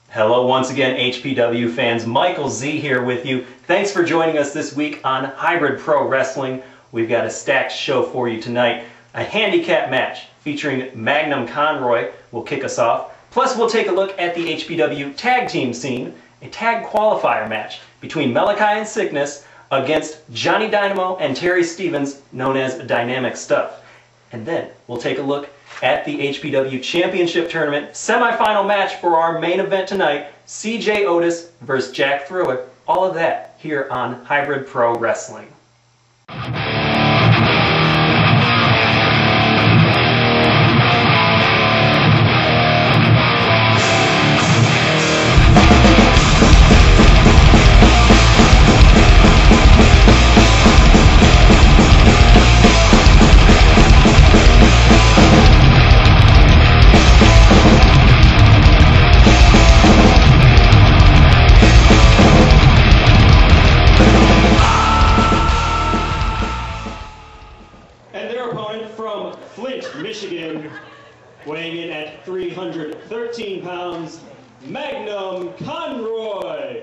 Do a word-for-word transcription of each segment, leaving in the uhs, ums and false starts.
Hello once again, H P W fans. Michael Z here with you. Thanks for joining us this week on Hybrid Pro Wrestling. We've got a stacked show for you tonight. A handicap match featuring Magnum Conroy will kick us off. Plus, we'll take a look at the H P W tag team scene, a tag qualifier match between Malachi and Sickness against Johnny Dynamo and Terry Stevens, known as Dynamic Stuff. And then we'll take a look at the H P W Championship Tournament semifinal match for our main event tonight, C J Otis versus Jack Thriller. All of that here on Hybrid Pro Wrestling. Michigan, weighing in at three hundred thirteen pounds, Magnum Conroy.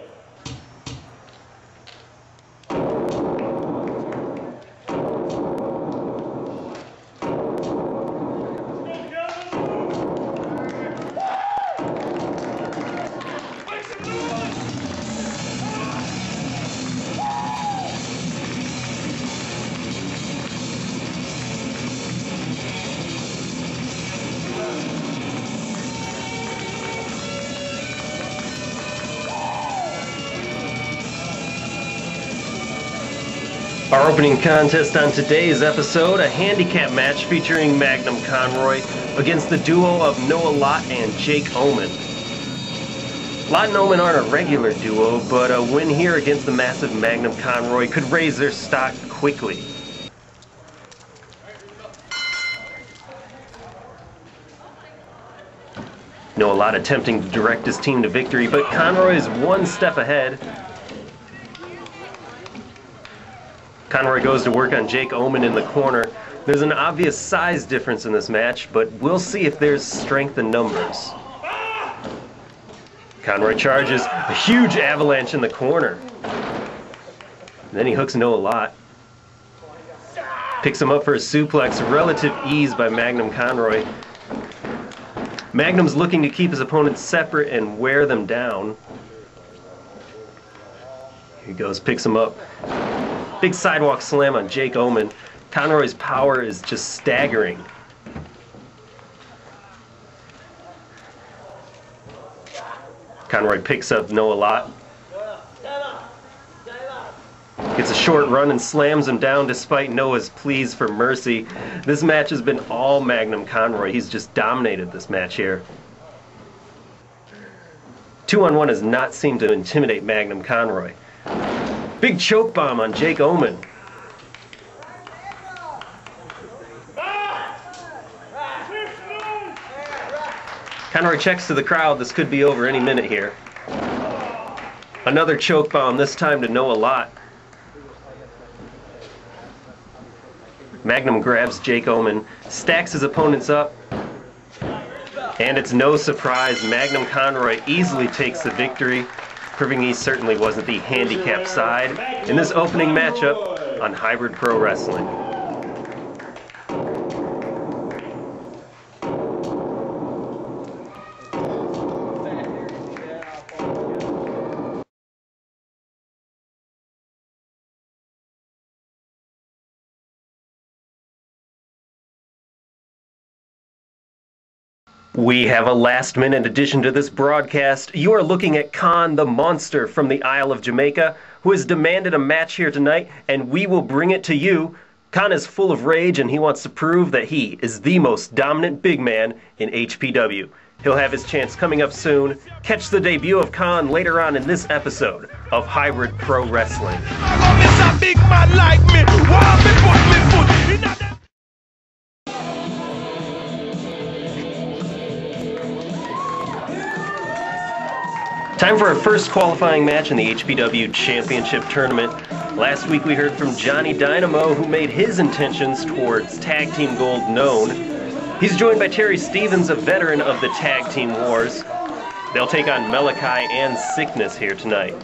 Our opening contest on today's episode, a handicap match featuring Magnum Conroy against the duo of Noah Lott and Jake Omen. Lott and Omen aren't a regular duo, but a win here against the massive Magnum Conroy could raise their stock quickly. Noah Lott attempting to direct his team to victory, but Conroy is one step ahead. Conroy goes to work on Jake Omen in the corner. There's an obvious size difference in this match, but we'll see if there's strength in numbers. Conroy charges, a huge avalanche in the corner. And then he hooks Noah Lott. Picks him up for a suplex, relative ease by Magnum Conroy. Magnum's looking to keep his opponents separate and wear them down. Here he goes, picks him up. Big sidewalk slam on Jake Omen. Conroy's power is just staggering. Conroy picks up Noah Lott. Gets a short run and slams him down despite Noah's pleas for mercy. This match has been all Magnum Conroy. He's just dominated this match here. Two on one has not seemed to intimidate Magnum Conroy. Big choke bomb on Jake Omen. Conroy checks to the crowd. This could be over any minute here. Another choke bomb, this time to Noah Lott. Magnum grabs Jake Omen, stacks his opponents up, and it's no surprise, Magnum Conroy easily takes the victory, proving he certainly wasn't the handicap side in this opening matchup on Hybrid Pro Wrestling. We have a last-minute addition to this broadcast. You are looking at Khan the Monster from the Isle of Jamaica, who has demanded a match here tonight, and we will bring it to you. Khan is full of rage, and he wants to prove that he is the most dominant big man in H P W. He'll have his chance coming up soon. Catch the debut of Khan later on in this episode of Hybrid Pro Wrestling. Time for our first qualifying match in the H P W Championship Tournament. Last week we heard from Johnny Dynamo, who made his intentions towards Tag Team Gold known. He's joined by Terry Stevens, a veteran of the Tag Team Wars. They'll take on Malachi and Sickness here tonight.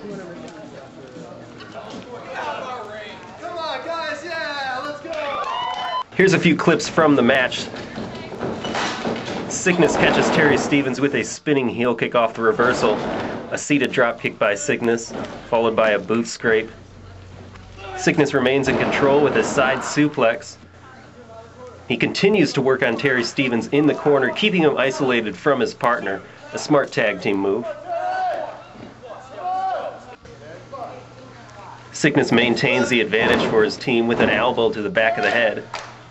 Come on, guys, yeah, let's go! Here's a few clips from the match. Sickness catches Terry Stevens with a spinning heel kick off the reversal. A seated drop kick by Sickness, followed by a boot scrape. Sickness remains in control with a side suplex. He continues to work on Terry Stevens in the corner, keeping him isolated from his partner. A smart tag team move. Sickness maintains the advantage for his team with an elbow to the back of the head.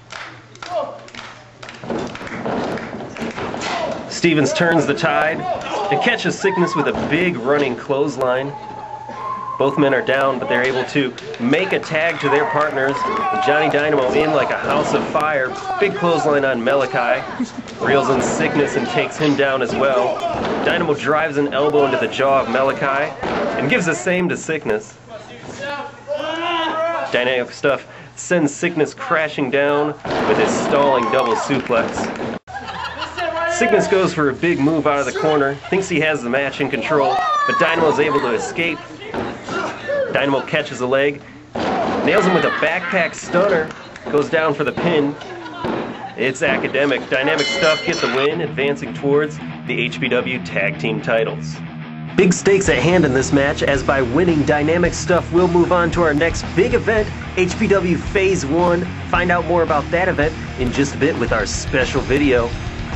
Stevens turns the tide and catches Sickness with a big running clothesline. Both men are down, but they're able to make a tag to their partners. Johnny Dynamo in like a house of fire. Big clothesline on Malachi. Reels in Sickness and takes him down as well. Dynamo drives an elbow into the jaw of Malachi and gives the same to Sickness. Dynamic Stuff sends Sickness crashing down with his stalling double suplex. Sickness goes for a big move out of the corner, thinks he has the match in control, but Dynamo is able to escape. Dynamo catches a leg, nails him with a backpack stunner, goes down for the pin. It's Academic. Dynamic Stuff get the win, advancing towards the H B W Tag Team titles. Big stakes at hand in this match, as by winning, Dynamic Stuff will move on to our next big event, H B W Phase one. Find out more about that event in just a bit with our special video.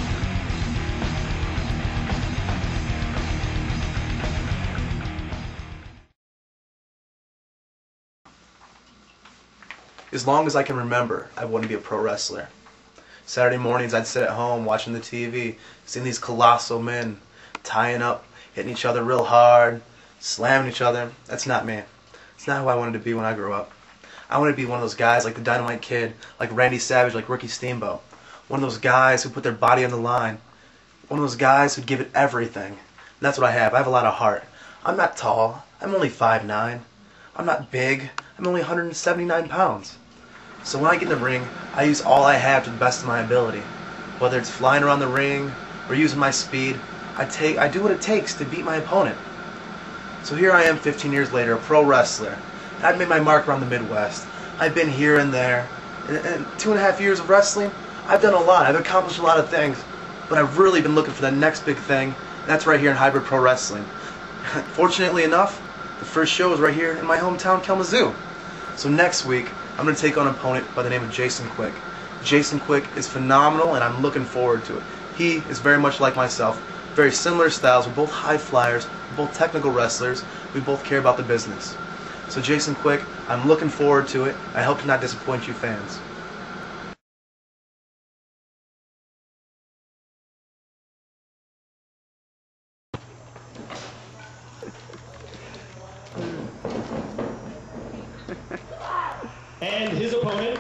As long as I can remember, I wanted to be a pro wrestler. Saturday mornings I'd sit at home watching the T V, seeing these colossal men tying up, hitting each other real hard, slamming each other. That's not me. It's not who I wanted to be when I grew up. I wanted to be one of those guys like the Dynamite Kid, like Randy Savage, like Ricky Steamboat. One of those guys who put their body on the line. One of those guys who'd give it everything. And that's what I have. I have a lot of heart. I'm not tall. I'm only five nine. I'm not big. I'm only one hundred seventy-nine pounds. So when I get in the ring, I use all I have to the best of my ability. Whether it's flying around the ring or using my speed, I take I do what it takes to beat my opponent. So here I am fifteen years later, a pro wrestler. I've made my mark around the Midwest. I've been here and there. In, in two and a half years of wrestling, I've done a lot. I've accomplished a lot of things. But I've really been looking for the next big thing. And that's right here in Hybrid Pro Wrestling. Fortunately enough, the first show is right here in my hometown, Kalamazoo. So next week, I'm going to take on an opponent by the name of Jason Quick. Jason Quick is phenomenal, and I'm looking forward to it. He is very much like myself. Very similar styles. We're both high flyers. We're both technical wrestlers. We both care about the business. So Jason Quick, I'm looking forward to it. I hope to not disappoint you fans. And his opponent,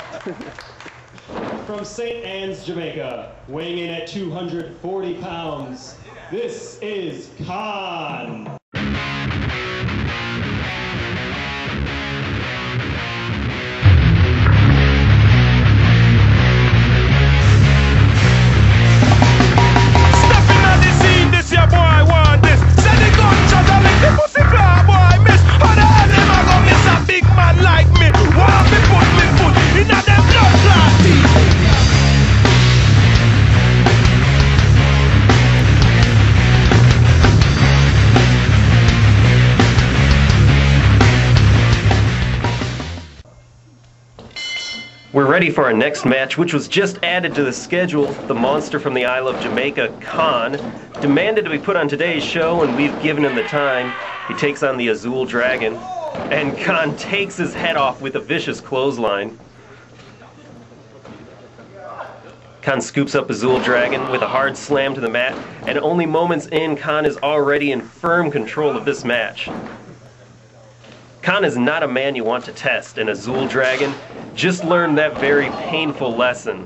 from Saint Anne's, Jamaica, weighing in at two hundred forty pounds, this is Khan. Stepping on the scene, this your boy want this. Send the gunshot and make the pussy claw boy miss. How the hell them a go miss a big man like me? Want me put me foot in a them blood clot teeth. We're ready for our next match, which was just added to the schedule. The monster from the Isle of Jamaica, Khan, demanded to be put on today's show, and we've given him the time. He takes on the Azul Dragon, and Khan takes his head off with a vicious clothesline. Khan scoops up Azul Dragon with a hard slam to the mat, and only moments in, Khan is already in firm control of this match. Khan is not a man you want to test, and Azul Dragon just learned that very painful lesson.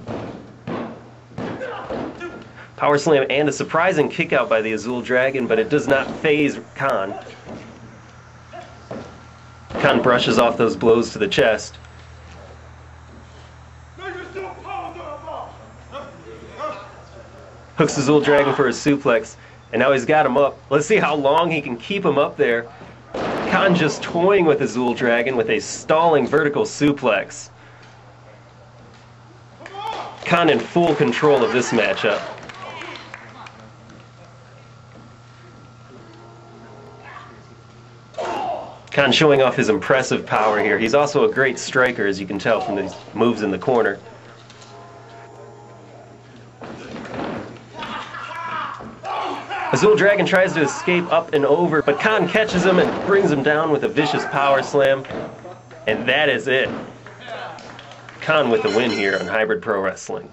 Power slam and a surprising kick out by the Azul Dragon, but it does not faze Khan. Khan brushes off those blows to the chest. Hooks Azul Dragon for a suplex, And now he's got him up. Let's see how long he can keep him up there. Khan just toying with Azul Dragon with a stalling vertical suplex. Khan in full control of this matchup. Khan showing off his impressive power here. He's also a great striker, as you can tell from these moves in the corner. Azul Dragon tries to escape up and over, but Khan catches him and brings him down with a vicious power slam. And that is it. Khan with the win here on Hybrid Pro Wrestling.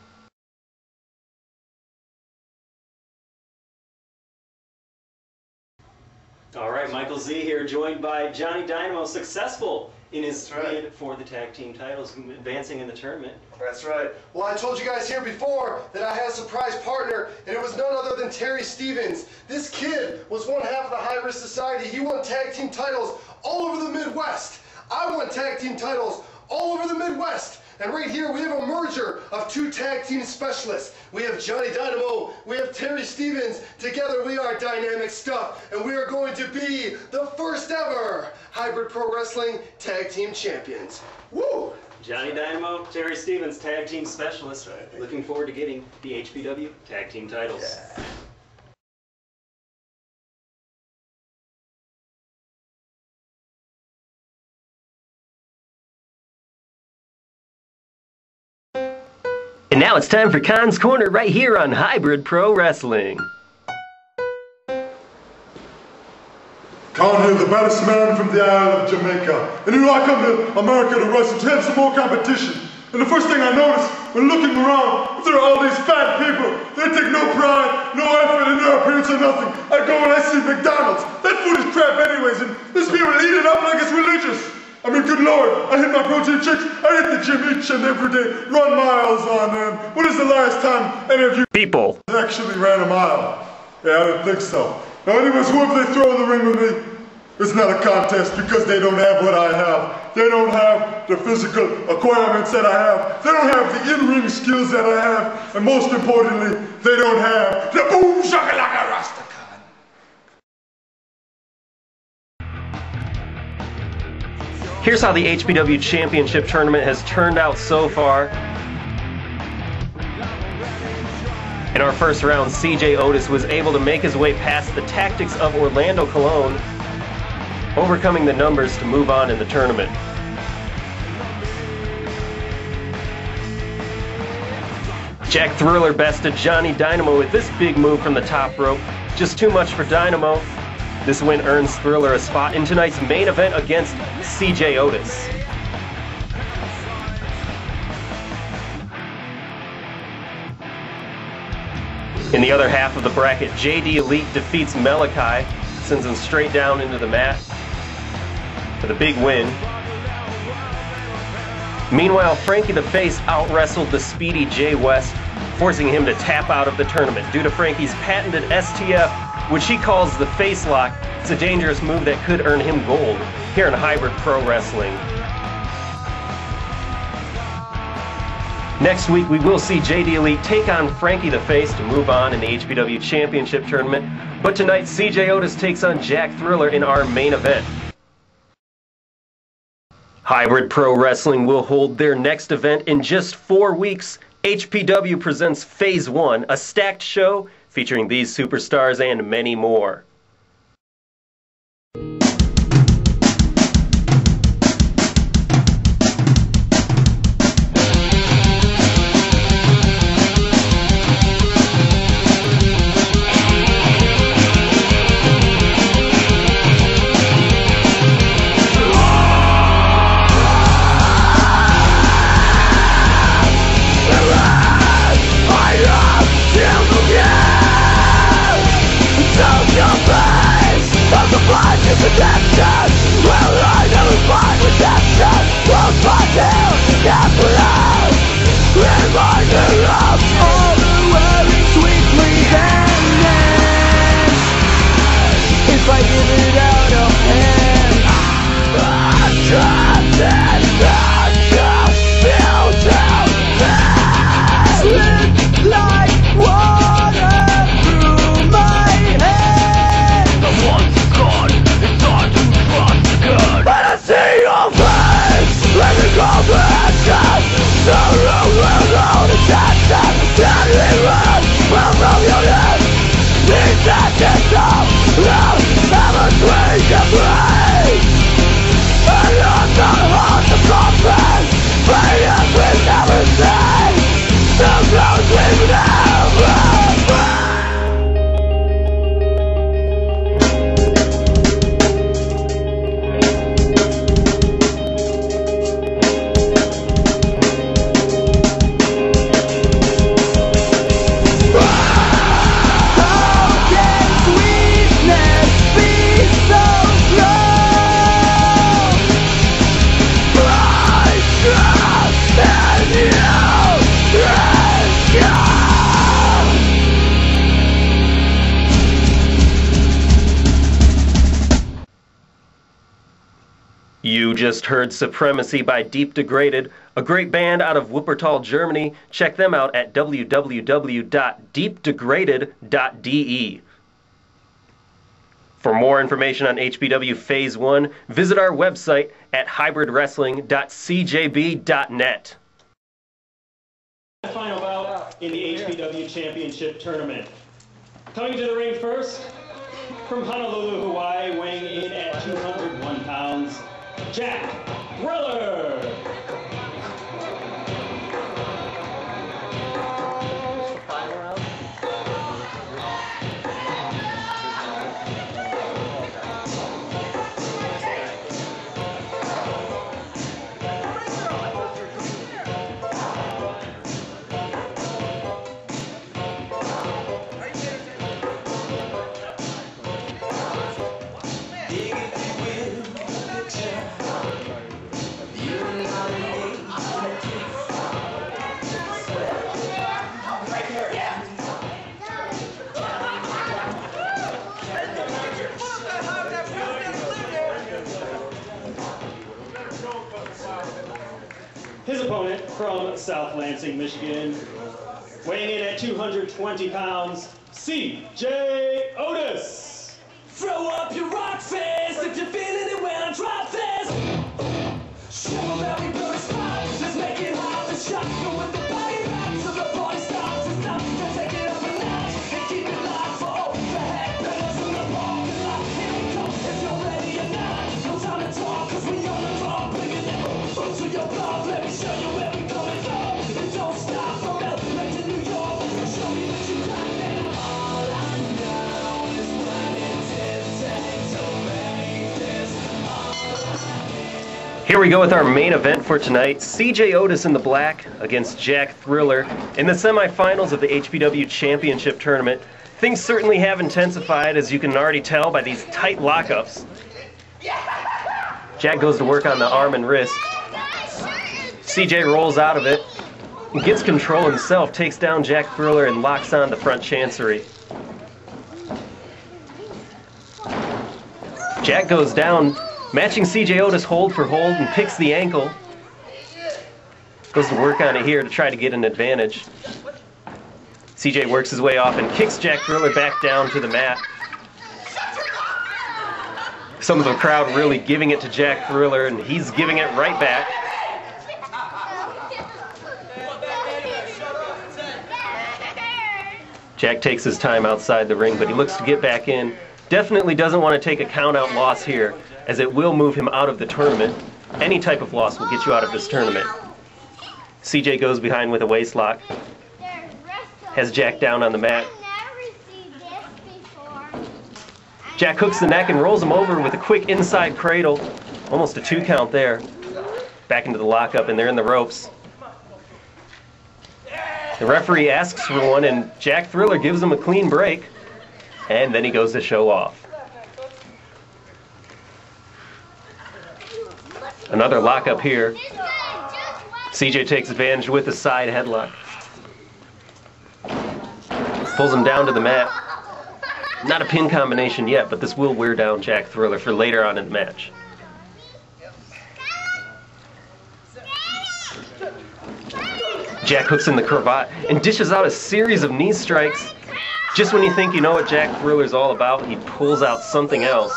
All right, Michael Z here, joined by Johnny Dynamo, successful in his That's right. bid for the tag team titles, advancing in the tournament. That's right. Well, I told you guys here before that I had a surprise partner, and it was none other than Terry Stevens. This kid was one half of the High Risk Society. He won tag team titles all over the Midwest. I won tag team titles all over the Midwest. And right here we have a merger of two tag team specialists. We have Johnny Dynamo, we have Terry Stevens. Together we are dynamic stuff, and we are going to be the first ever Hybrid Pro Wrestling Tag Team Champions. Woo! Johnny Dynamo, Terry Stevens, tag team specialist. Looking forward to getting the H P W tag team titles. Yeah. And now it's time for Khan's Corner right here on Hybrid Pro Wrestling. Khan here, the baddest man from the Isle of Jamaica. And you know, I come to America to wrestle to have some more competition. And the first thing I notice when looking around, there are all these fat people. They take no pride, no effort in their appearance or nothing. I go and I see McDonald's. That food is crap anyways, and these people eat it up like it's religious. I mean, good Lord, I hit my protein shakes. I hit the gym each and every day, run miles on them. When is the last time any of you people actually ran a mile? Yeah, I didn't think so. Now anyways, whoever they throw in the ring with me, it's not a contest because they don't have what I have. They don't have the physical acquirements that I have. They don't have the in-ring skills that I have. And most importantly, they don't have the boom shakalaka rasta. Here's how the H P W Championship Tournament has turned out so far. In our first round, C J Otis was able to make his way past the tactics of Orlando Colon, overcoming the numbers to move on in the tournament. Jack Thriller bested Johnny Dynamo with this big move from the top rope. Just too much for Dynamo. This win earns Thriller a spot in tonight's main event against C J Otis. In the other half of the bracket, J D Elite defeats Malachi, sends him straight down into the mat for the big win. Meanwhile, Frankie the Face out-wrestled the speedy Jay West, forcing him to tap out of the tournament due to Frankie's patented S T F, which he calls the Face Lock. It's a dangerous move that could earn him gold here in Hybrid Pro Wrestling. Next week, we will see J D Elite take on Frankie the Face to move on in the H P W Championship Tournament. But tonight, C J Otis takes on Jack Thriller in our main event. Hybrid Pro Wrestling will hold their next event in just four weeks. H P W presents Phase one, a stacked show featuring these superstars and many more. Your You just heard Supremacy by Deep Degraded, a great band out of Wuppertal, Germany. Check them out at w w w dot deep degraded dot d e. For more information on H P W Phase one, visit our website at hybrid wrestling dot c j b dot net. Final bout in the H P W Championship Tournament. Coming to the ring first, from Honolulu, Hawaii, weighing in at two hundred one pounds, Jack Thriller. His opponent from South Lansing, Michigan, weighing in at two hundred twenty pounds, C J Otis. Throw up your rock fist if you're feeling it when I drop this. Show them every good spot, just make it hot and shock. Go with the body rock till the party stops. It's time to take it up a notch and keep it locked for all the head bangers in the parking lot. Here we come, if you're ready or not. No time to talk, cause we on the clock. Bringing it up to your block. Let me show you where we coming from. And don't stop from L A to New York. Show me what you got, and all I know is what it did take to make this. Here we go with our main event for tonight. C J Otis in the black against Jack Thriller in the semifinals of the H P W Championship Tournament. Things certainly have intensified, as you can already tell by these tight lockups. Jack goes to work on the arm and wrist. C J rolls out of it, gets control himself, takes down Jack Thriller, and locks on the front chancery. Jack goes down, matching C J Otis hold for hold, and picks the ankle. Goes to work on it here to try to get an advantage. C J works his way off and kicks Jack Thriller back down to the mat. Some of the crowd really giving it to Jack Thriller, and he's giving it right back. Jack takes his time outside the ring, but he looks to get back in. Definitely doesn't want to take a count-out loss here, as it will move him out of the tournament. Any type of loss will get you out of this tournament. C J goes behind with a waist lock. Has Jack down on the mat. Jack hooks the neck and rolls him over with a quick inside cradle. Almost a two count there. Back into the lockup, and they're in the ropes. The referee asks for one, and Jack Thriller gives him a clean break. And then he goes to show off. Another lockup here. C J takes advantage with the side headlock. Pulls him down to the mat. Not a pin combination yet, but this will wear down Jack Thriller for later on in the match. Jack hooks in the cravat and dishes out a series of knee strikes. Just when you think you know what Jack Thriller's all about, he pulls out something else.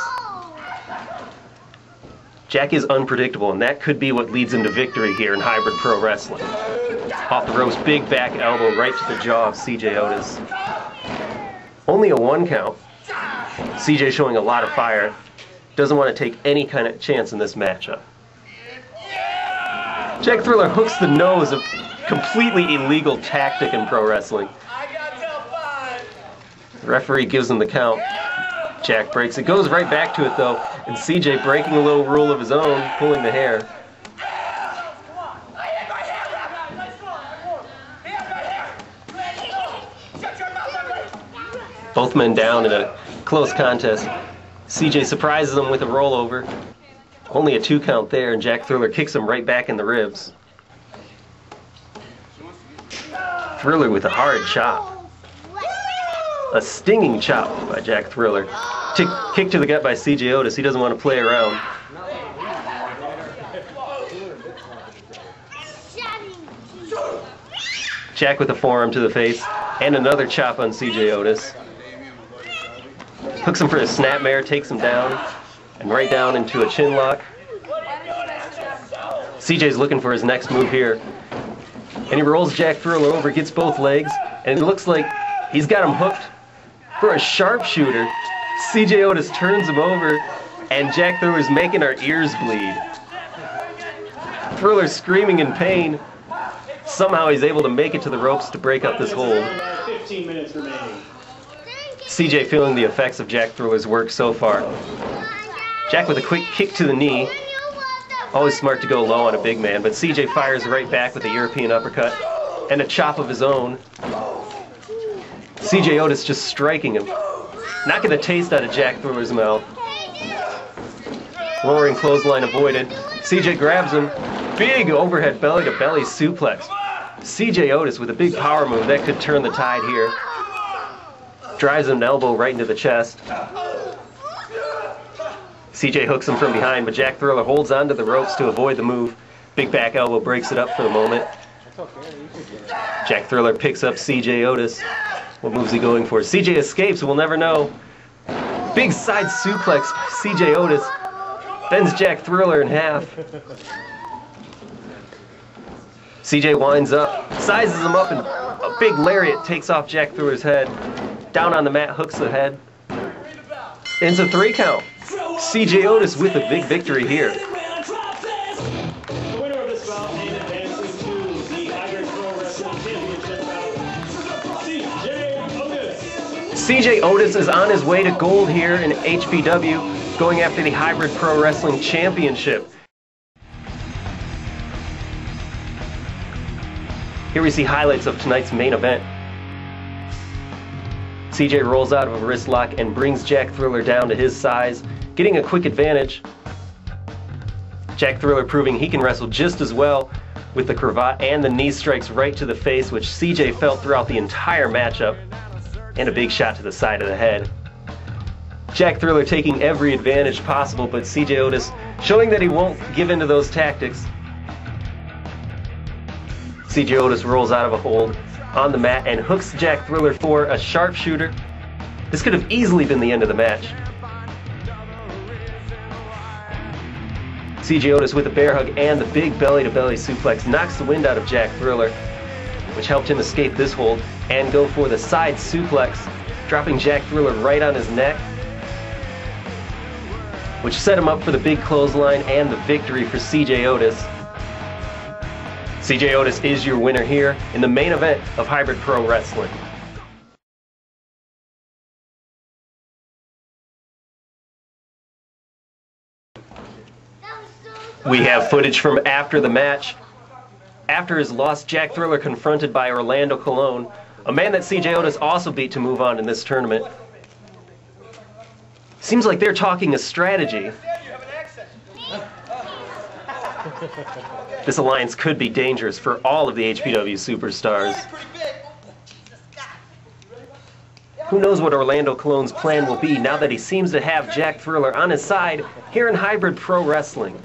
Jack is unpredictable, and that could be what leads him to victory here in Hybrid Pro Wrestling. Off the ropes, big back elbow right to the jaw of C J Otis. Only a one count. C J showing a lot of fire. Doesn't want to take any kind of chance in this matchup. Jack Thriller hooks the nose of completely illegal tactic in pro wrestling. The referee gives him the count. Jack breaks it. Goes right back to it though, and C J breaking a little rule of his own, pulling the hair. Both men down in a close contest. C J surprises him with a rollover. Only a two count there, and Jack Thriller kicks him right back in the ribs. Thriller with a hard chop. A stinging chop by Jack Thriller. Tick, kick to the gut by C J Otis. He doesn't want to play around. Jack with a forearm to the face. And another chop on C J Otis. Hooks him for a snapmare, takes him down. And right down into a chin lock. C J's looking for his next move here. And he rolls Jack Thriller over, gets both legs. And it looks like he's got him hooked for a sharpshooter. C J Otis turns him over, and Jack Thriller's making our ears bleed. Thriller screaming in pain. Somehow he's able to make it to the ropes to break up this hold. fifteen minutes remaining. C J feeling the effects of Jack Thriller's work so far. Jack with a quick kick to the knee. Always smart to go low on a big man, but C J fires right back with a European uppercut and a chop of his own. C J Otis just striking him. Knocking the taste out of Jack Thriller's mouth. Lowering clothesline avoided. C J grabs him. Big overhead belly to belly suplex. C J Otis with a big power move that could turn the tide here. Drives him an elbow right into the chest. C J hooks him from behind, but Jack Thriller holds onto the ropes to avoid the move. Big back elbow breaks it up for the moment. Jack Thriller picks up C J Otis. What move's he going for? C J escapes, we'll never know. Big side suplex, C J Otis bends Jack Thriller in half. C J winds up, sizes him up, and a big lariat takes off Jack Thriller's head. Down on the mat, hooks the head. It's a three count. C J Otis with a big victory here. The winner of this bout and advances to the Hybrid Pro Wrestling Championship bout, C J Otis. C J Otis is on his way to gold here in H P W, going after the Hybrid Pro Wrestling Championship. Here we see highlights of tonight's main event. C J rolls out of a wrist lock and brings Jack Thriller down to his size, getting a quick advantage. Jack Thriller proving he can wrestle just as well with the cravat and the knee strikes right to the face, which C J felt throughout the entire matchup, and a big shot to the side of the head. Jack Thriller taking every advantage possible, but C J Otis showing that he won't give in to those tactics. C J Otis rolls out of a hold on the mat and hooks Jack Thriller for a sharpshooter. This could have easily been the end of the match. C J Otis with a bear hug and the big belly-to-belly suplex knocks the wind out of Jack Thriller, which helped him escape this hold and go for the side suplex, dropping Jack Thriller right on his neck, which set him up for the big clothesline and the victory for C J Otis. C J Otis is your winner here in the main event of Hybrid Pro Wrestling. We have footage from after the match. After his loss, Jack Thriller confronted by Orlando Colon, a man that C J Otis also beat to move on in this tournament. Seems like they're talking a strategy. This alliance could be dangerous for all of the H P W superstars. Who knows what Orlando Colon's plan will be now that he seems to have Jack Thriller on his side here in Hybrid Pro Wrestling.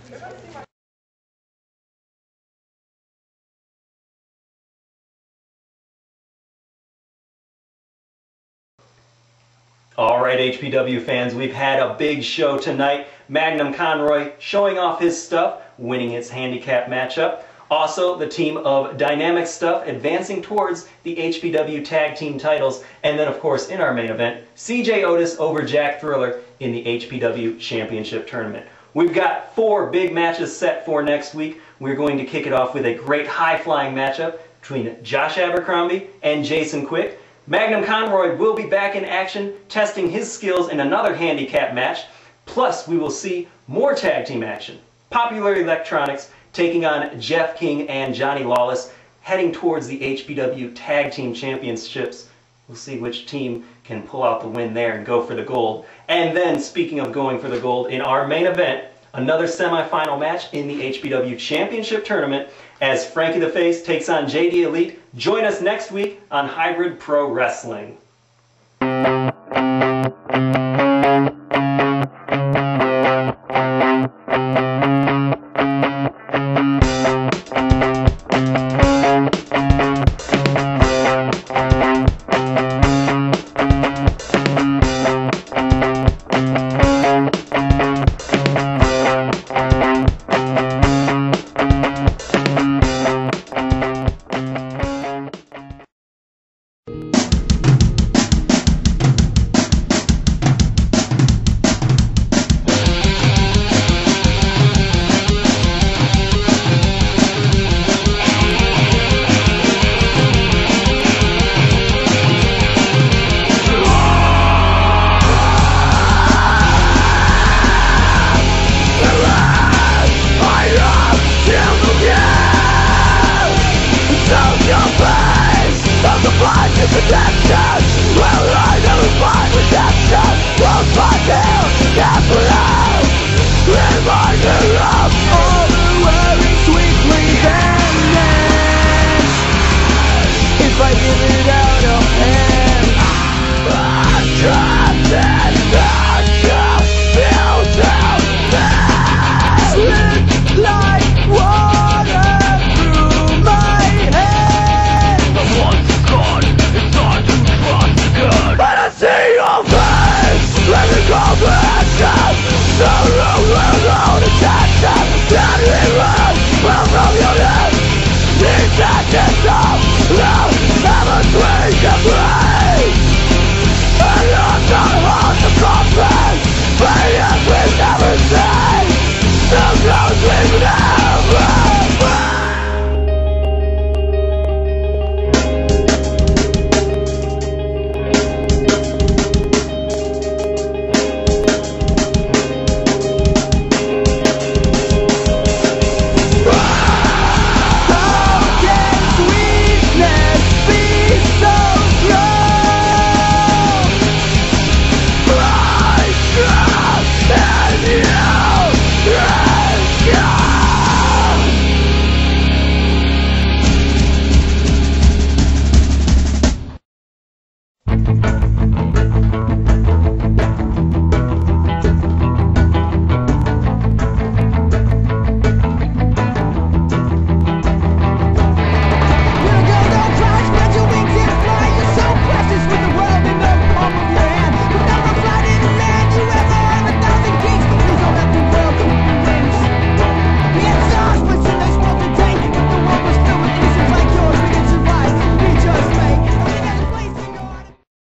Alright, H P W fans, we've had a big show tonight. Magnum Conroy showing off his stuff, winning its handicap matchup. Also, the team of Dynamic Stuff advancing towards the H P W Tag Team titles. And then, of course, in our main event, C J Otis over Jack Thriller in the H P W Championship Tournament. We've got four big matches set for next week. We're going to kick it off with a great high-flying matchup between Josh Abercrombie and Jason Quick. Magnum Conroy will be back in action, testing his skills in another handicap match. Plus, we will see more tag team action. Popular Electronics taking on Jeff King and Johnny Lawless, heading towards the H P W Tag Team Championships. We'll see which team can pull out the win there and go for the gold. And then, speaking of going for the gold, in our main event, another semifinal match in the H P W Championship Tournament as Frankie the Face takes on J D Elite. Join us next week on Hybrid Pro Wrestling. Reminder of all the wearing